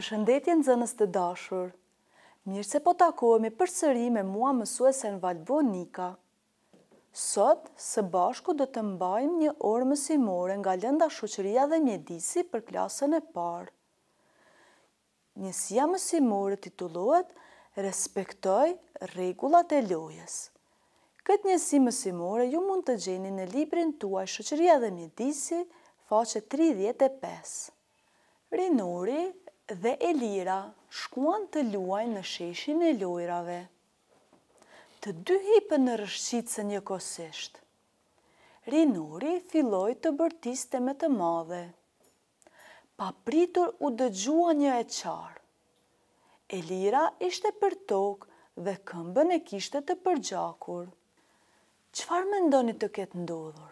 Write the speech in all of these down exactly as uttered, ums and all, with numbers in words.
Përshëndetje nxënës të dashur. Mirë se po takohemi përsëri me mua mësuesen Valvonika. Sot, së bashku do të mbajmë një orë mësimore nga lënda shoqëria dhe mjedisi për klasën e parë. Njësia mësimore titullohet Respektoj rregullat e lojës. Këtë njësi mësimore ju mund të gjeni në librin tuaj Shoqëria dhe mjedisi, faqe tridhjetë e pesë. Rinori dhe Elira shkuan të luajnë në sheshin e lojrave. Të dy hipën në rrshqitse njëkohësisht. Rinori filloi të bërtiste me të madhe. Pa pritur u dëgjua një e qarë. Elira ishte për tokë dhe këmbën e kishte të përgjakur. Çfarë mendoni të ketë ndodhur?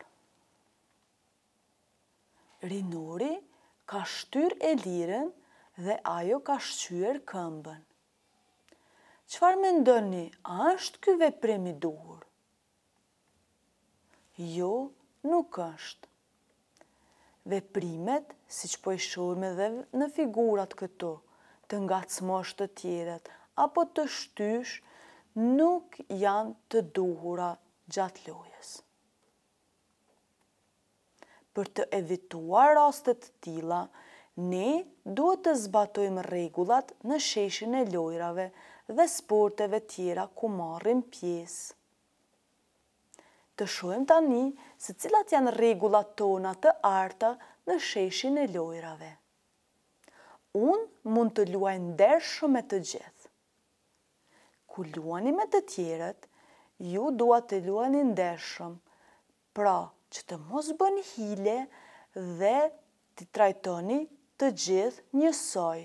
Rinori ka shtyr Elirën dhe ajo ka shqyer këmbën. Çfarë mendoni, a është ky veprim i duhur? Jo, nuk është. Veprimet, siç po i shohim edhe në figurat këtu, të ngacmosh të tjerët apo të shtysh, nuk janë të duhura gjatë lojës. Për të evituar raste të tilla, ne duhet të zbatojmë rregullat në sheshin e lojrave dhe sporteve tjera ku marrim pjesë. Të shohim tani se cilat janë rregullat tona të arta në sheshin e lojrave. Unë mund të luaj ndershëm me të gjithë. Ku luani me të tjerët, ju duat të luani ndershëm, pra që të mos bëni hile dhe të trajtoni të gjithë njësoj.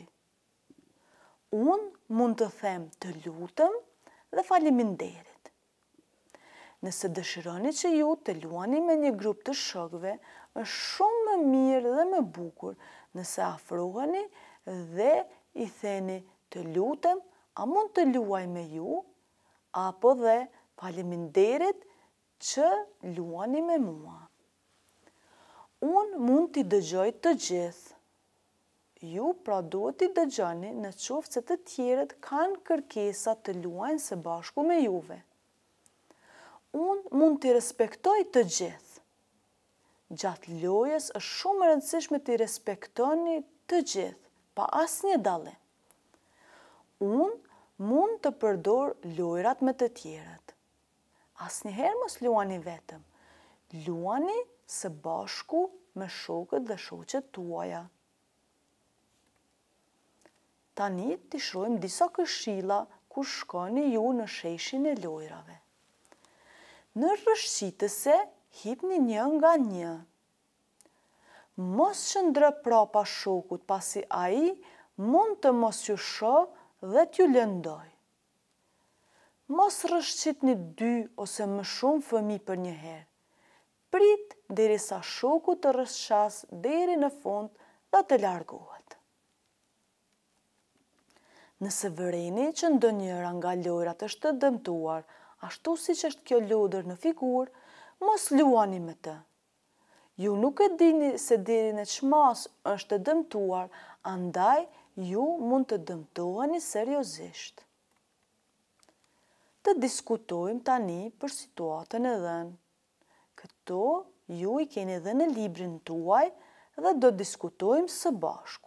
Unë mund të them të lutem dhe faleminderit. Nëse dëshironi që ju të luani me një grup të shokëve, është shumë më mirë dhe më bukur nëse afroheni dhe i theni të lutem, a mund të luaj me ju, apo dhe faleminderit që luani me mua. Unë mund t'i dëgjoj të gjithë. Ju pra duhet t'i dëgjoni në qoftë se të tjerët kanë kërkesa të luajnë së bashku me juve. Unë mund t'i respektoj të gjithë. Gjatë lojës është shumë e rëndësishme t'i respektoni të gjithë, pa asnjë dallim. Unë mund të përdor lojrat me të tjerët. Asnjëherë mos luani vetëm. Luani së bashku me shokët dhe shoqet tuaja. Tani t'i shohim disa këshilla kur shkoni ju në sheshin e lojrave. Në rrshqitëse hipni një nga një. Mos qëndro prapa shokut pasi ai mund të mos ju shoh dhe t'ju lëndoj. Mos rrshqitni dy ose më shumë fëmijë për një herë. Prit derisa shoku të rrshqas deri në fund dhe të largohet. Nëse vëreni që ndonjëra nga lojrat është të dëmtuar, ashtu siç është kjo lodër në figurë, mos luani me të. Ju nuk e dini se deri në çmas është të dëmtuar, andaj ju mund të dëmtoheni seriozisht. Të diskutojmë tani për situatën e dhënë. Këto ju i keni dhe në librin tuaj dhe do diskutojmë së bashku.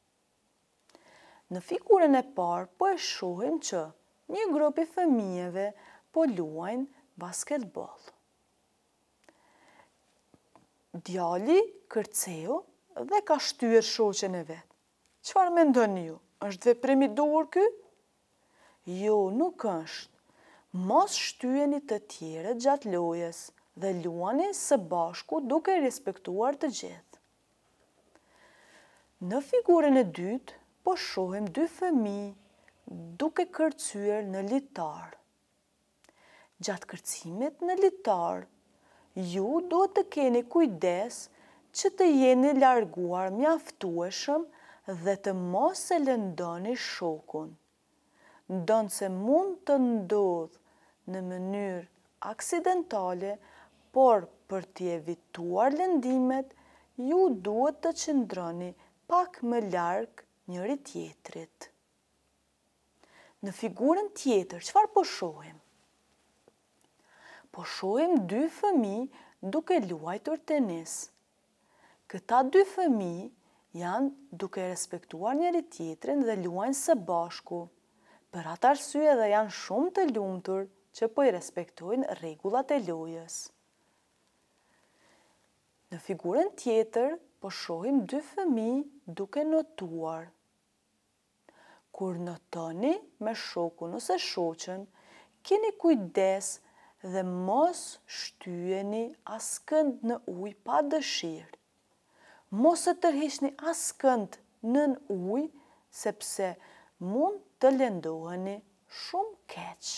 Në figurën e parë po e shohim që një grup i fëmijëve po luajnë basketbol. Djali kërceu dhe ka shtyr shoqen e vet. Çfarë mendoni ju? Është veprim i duhur ky? Jo, nuk është. Mos shtyheni të tjerët gjatë lojës dhe luani së bashku duke respektuar të gjithë. Në figurën e dytë po shohim dy fëmijë duke kërcyer në litar. Gjatë kërcimit në litar, ju duhet të keni kujdes që të jeni larguar mjaftueshëm dhe të mos e lëndoni shokun. Ndonse mund të ndodhë në mënyrë aksidentale, por për t'i evituar lëndimet, ju duhet të qëndroni pak më larg njëri tjetrit. Në figurën tjetër, çfarë po shohim? Po shohim dy fëmijë duke luajtur tenis. Këta dy fëmijë janë duke respektuar njëri tjetrin dhe luajnë së bashku. Për atë arsye dhe janë shumë të lumtur që po i respektojnë rregullat e lojës. Në figurën tjetër, po shohim dy fëmijë duke notuar. Kur notoni me shokun ose shoqen, keni kujdes dhe mos shtyeni askënd në ujë pa dëshirë. Mos e tërhiqni askënd nën ujë, sepse mund të lëndoheni shumë keq.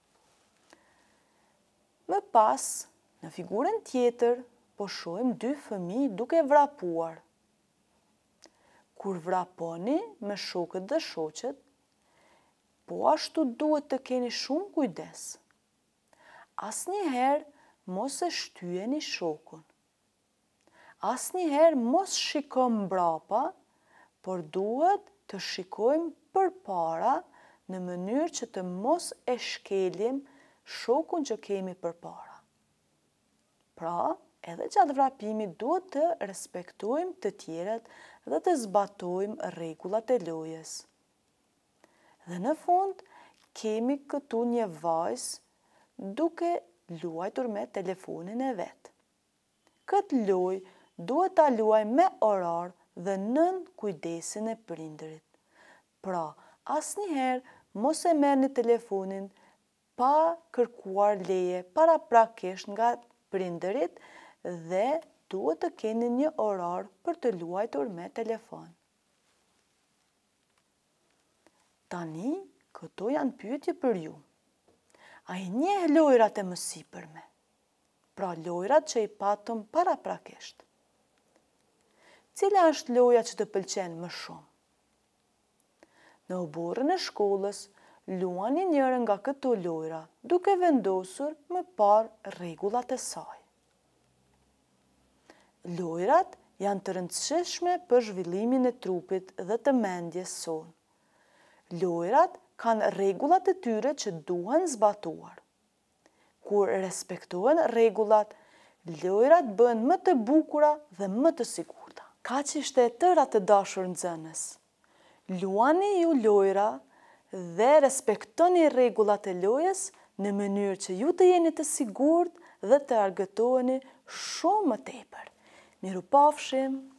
Më pas, në figurën tjetër, po shohim dy fëmijë duke vrapuar. Kur vraponi me shokët dhe shoqet, po ashtu duhet të keni shumë kujdes. Asnjëherë mos e shtyeni shokun. Asnjëherë mos shikojmë mbrapa, por duhet të shikojmë përpara në mënyrë që të mos e shkelim shokun që kemi përpara. Pra, edhe gjatë vrapimit duhet të respektojmë të tjerët dhe të zbatojmë rregullat e lojës. Dhe në fund, kemi këtu një vajzë duke luajtur me telefonin e vet. Këtë lojë duhet ta luaj me orar dhe nën kujdesin e prindërit. Pra, asnjëherë mos e merrni telefonin pa kërkuar leje paraprakisht nga prindërit dhe duhet të keni një orar për të luajtur me telefon. Tani, këto janë pyetje për ju. A i njeh lojrat e mësipërme? Pra lojrat që i patëm paraprakisht. Cila është loja që të pëlqen më shumë? Në oborrin e shkollës, luani njërin nga këto lojra, duke vendosur më parë rregullat e saj. Lojrat janë të rëndësishme për zhvillimin e trupit dhe të mendjes sonë. Lojrat kanë rregullat e tyre që duhen zbatuar. Kur respektohen rregullat, lojrat bëhen më të bukura dhe më të sigurta. Kaq ishte e tëra të dashur nxënës. Luani ju lojra dhe respektoni rregullat e lojës në mënyrë që ju të jeni të sigurt dhe të argëtoheni shumë më tepër. Mirupafshim!